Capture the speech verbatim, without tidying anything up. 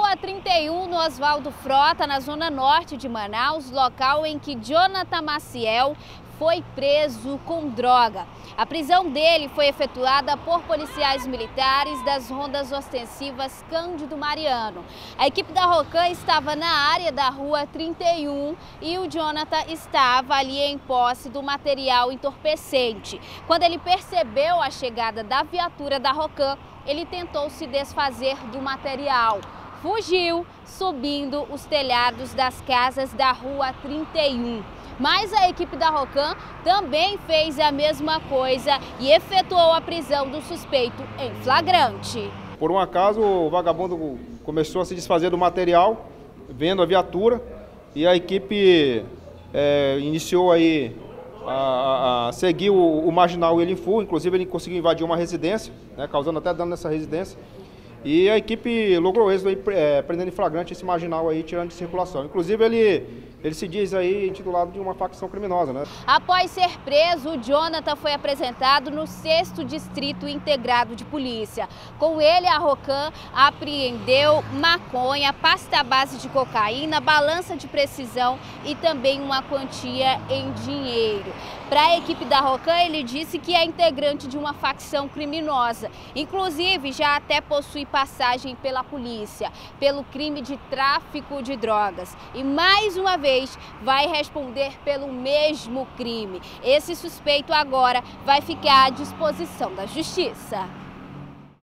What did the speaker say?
Rua trinta e um, no Oswaldo Frota, na zona norte de Manaus, local em que Jonathan Maciel foi preso com droga. A prisão dele foi efetuada por policiais militares das rondas ostensivas Cândido Mariano. A equipe da Rocan estava na área da Rua trinta e um e o Jonathan estava ali em posse do material entorpecente. Quando ele percebeu a chegada da viatura da Rocan, ele tentou se desfazer do material. Fugiu, subindo os telhados das casas da Rua trinta e um. Mas a equipe da Rocan também fez a mesma coisa e efetuou a prisão do suspeito em flagrante. Por um acaso, o vagabundo começou a se desfazer do material, vendo a viatura, e a equipe é, iniciou aí a, a, a seguir o, o marginal ele em full. Inclusive ele conseguiu invadir uma residência, né, causando até dano nessa residência. E a equipe logrou êxito aí, é, prendendo em flagrante esse marginal aí, tirando de circulação. Inclusive ele, ele se diz aí intitulado de uma facção criminosa, né? Após ser preso, o Jonathan foi apresentado no sexto Distrito Integrado de Polícia. Com ele, a Rocan apreendeu maconha, pasta base de cocaína, balança de precisão e também uma quantia em dinheiro. Para a equipe da Rocan, ele disse que é integrante de uma facção criminosa. Inclusive, já até possui passagem pela polícia, pelo crime de tráfico de drogas. E mais uma vez vai responder pelo mesmo crime. Esse suspeito agora vai ficar à disposição da justiça.